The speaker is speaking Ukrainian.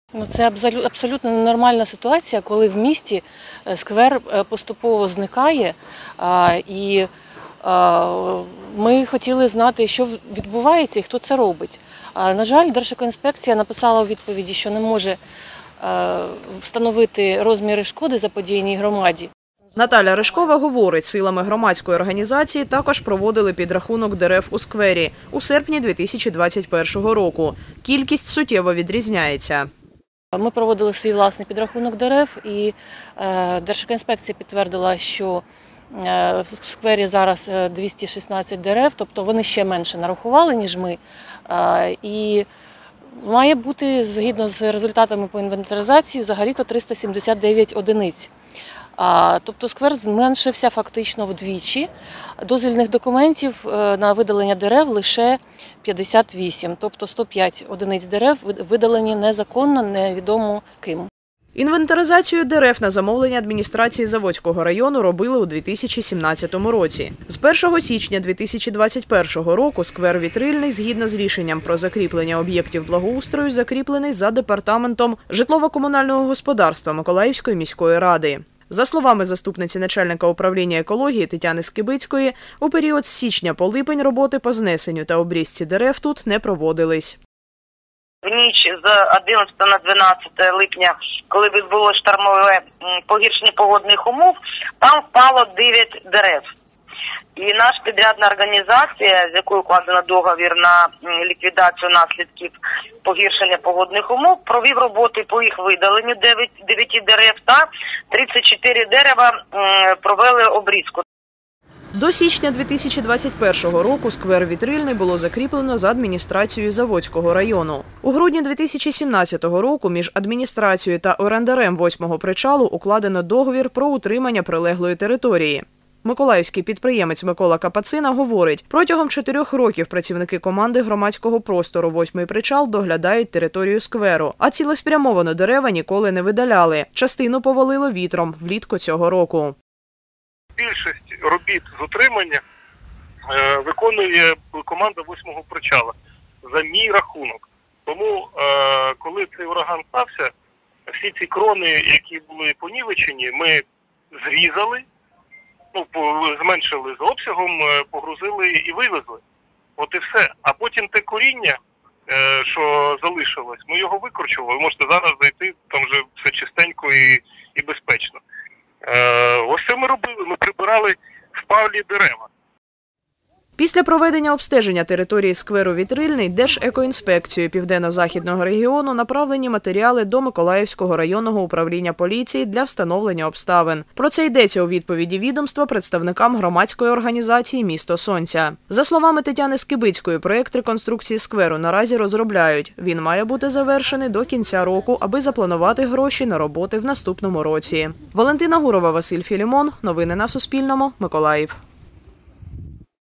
Це абсолютно ненормальна ситуація, коли в місті сквер поступово зникає, і ми хотіли знати, що відбувається і хто це робить. На жаль, Держекоінспекція написала у відповіді, що не може встановити розміри шкоди заподіяній громаді. Наталя Ришкова говорить, силами громадської організації також проводили підрахунок дерев у сквері у серпні 2021 року. Кількість суттєво відрізняється. Ми проводили свій власний підрахунок дерев, і Держекоінспекція підтвердила, що в сквері зараз 216 дерев, тобто вони ще менше нарахували, ніж ми. І має бути, згідно з результатами по інвентаризації, взагалі-то 379 одиниць. Тобто сквер зменшився фактично вдвічі. Дозвільних документів на видалення дерев лише 58, тобто 105 одиниць дерев видалені незаконно, невідомо ким. Інвентаризацію дерев на замовлення адміністрації Заводського району робили у 2017 році. З 1 січня 2021 року сквер Вітрильний, згідно з рішенням про закріплення об'єктів благоустрою, закріплений за департаментом житлово-комунального господарства Миколаївської міської ради. За словами заступниці начальника управління екології Тетяни Скибицької, у період з січня по липень роботи по знесенню та обрізці дерев тут не проводились. В ніч з 11 на 12 липня, коли відбулося штормове погіршення погодних умов, там впало 9 дерев. І наша підрядна організація, з якою укладено договір на ліквідацію наслідків погіршення погодних умов, провів роботи по їх видаленню 9 дерев та 34 дерева провели обрізку. До січня 2021 року сквер Вітрильний було закріплено за адміністрацією Заводського району. У грудні 2017 року між адміністрацією та орендарем 8-го причалу укладено договір про утримання прилеглої території. Миколаївський підприємець Микола Капацина говорить, протягом 4 років працівники команди громадського простору «8-й причал» доглядають територію скверу, а цілеспрямовано дерева ніколи не видаляли. Частину повалило вітром влітку цього року. Більшість робіт з утримання виконує команда 8-го причала за мій рахунок. Тому, коли цей ураган стався, всі ці крони, які були понівечені, ми зрізали, зменшили з обсягом, погрузили і вивезли. От і все. А потім те коріння, що залишилось, ми його викорчували. Ви можете зараз зайти, там вже все чистенько і безпечно. Ось це ми робили, ми прибирали впалі дерева. Після проведення обстеження території скверу Вітрильний Держекоінспекцією Південно-Західного регіону направлені матеріали до Миколаївського районного управління поліції для встановлення обставин. Про це йдеться у відповіді відомства представникам громадської організації «Місто Сонця». За словами Тетяни Скибицької, проєкт реконструкції скверу наразі розробляють. Він має бути завершений до кінця року, аби запланувати гроші на роботи в наступному році. Валентина Гурова, Василь Філімон. Новини на Суспільному. Миколаїв.